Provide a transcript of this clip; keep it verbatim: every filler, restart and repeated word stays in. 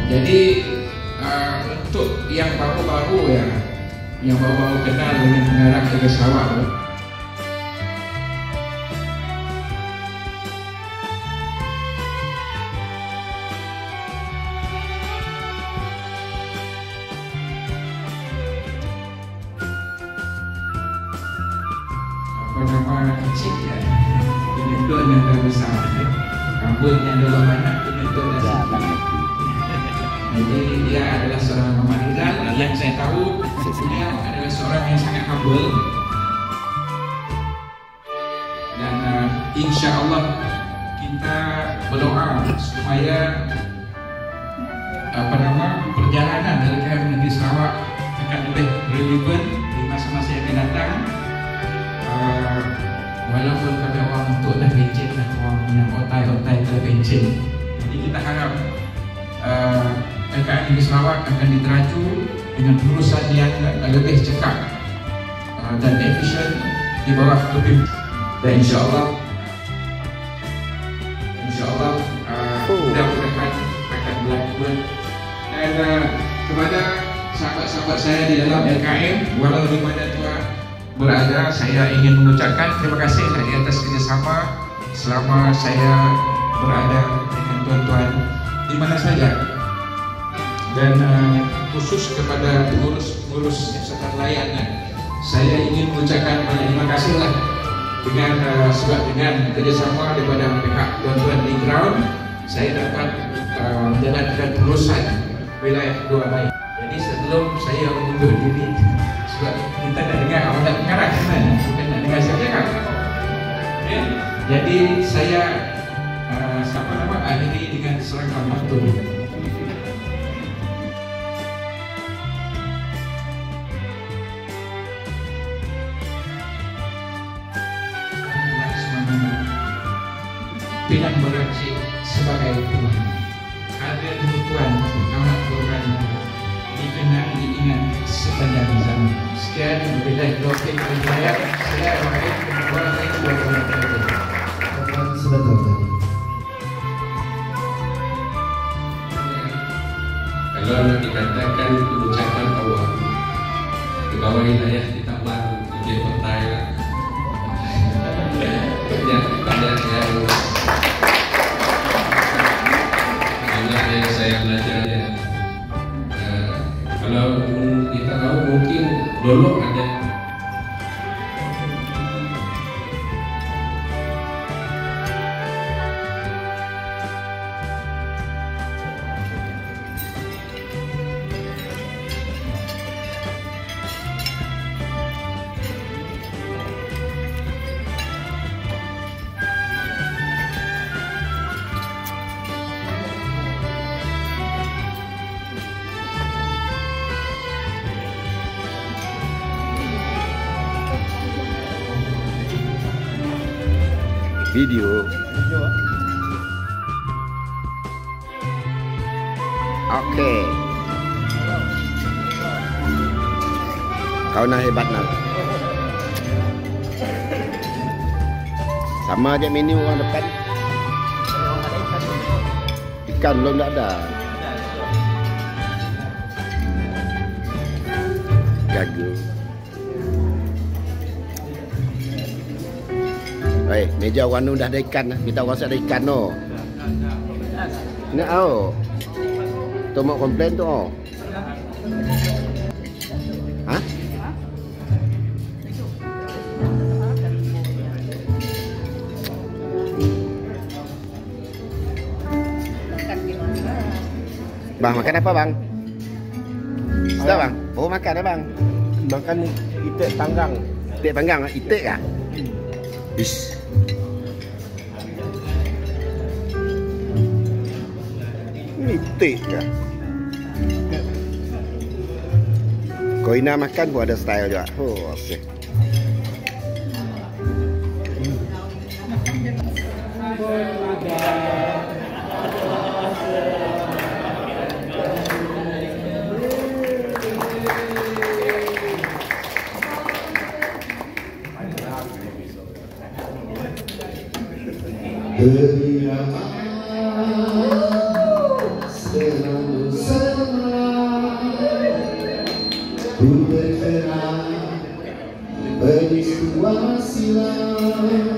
Jadi uh, untuk yang baru-baru ya, yang baru-baru kenal dengan pengarah Negeri Sarawak tu, apa nama kecil ya, penonton yang dah besar, kabel yang dalam banyak penonton dah sedikit. Jadi dia adalah seorang Muhammad Rizal yang saya tahu dia adalah seorang yang sangat humble, dan uh, insya Allah kita berdoa supaya apa nama perjalanan dari K M Negeri Sarawak akan lebih relevan di masa-masa yang akan datang. Uh, walaupun kata orang untuk dah pencet lah, orang yang otai-otai telah pencet, jadi kita harap uh, K M Negeri Sarawak akan diteraju dengan urusan yang lebih cekap uh, dan efisien di bawah kepimpinan, dan insyaAllah insyaAllah uh, mudah-mudahan akan berlaku. Dan uh, kepada sahabat-sahabat saya di dalam L K M walau di mana tuan berada, saya ingin mengucapkan terima kasih di atas kerjasama selama saya berada dengan tuan-tuan di mana saja. Dan uh, khusus kepada pengurus-pengurus Jabatan Layanan, saya ingin mengucapkan banyak terima kasihlah dengan uh, sebab dengan kerjasama daripada pihak tuan-tuan di ground, saya dapat uh, menjalankan urusan wilayah dua baik. Jadi sebelum saya mengundur diri, sebab kita nak dengar amanat pengarah kan, bukan nak dengar saya cakap. Okay? Jadi saya uh, siapa nama akhiri dengan serangkaian matur. Pinang beraksi sebagai Tuhan, ada Tuhan amat berani, dikenang diingat sepanjang zaman. Sekian, wabillahi taufiq wal hidayah. Assalamualaikum warahmatullahi wabarakatuh. Sebentar tadi. Kalau dikatakan ucapan awal di bawah hidayah ditambah tujuh petai lah. Banyak banyak yang banyak yang saya belajar ya. Uh, kalau kita tahu mungkin dulu ada video. Oke. Kau nak hebat nak. Sama aja menu orang depan. Ikan belum ada. Gagal. Eh, meja warna dah ada ikan lah. Kita rasa ada ikan no. Nak oh. Tu mau komplain tu oh. Ha? Bang, makan apa bang? Sudah bang? Oh makan apa bang? Makan itik panggang. Itik panggang, itik kah? Ish. Itik kah? Kau Ina makan pun ada style juga. Oh, okey. Berilah selalu silau